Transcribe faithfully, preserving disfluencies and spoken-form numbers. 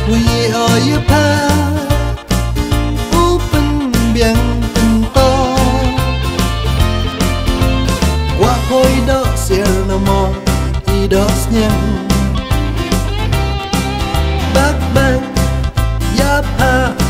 Vì ở yêu pa u bên biển tình to qua hồi đó sẽ là mò thì đó nhang bác bác ya pa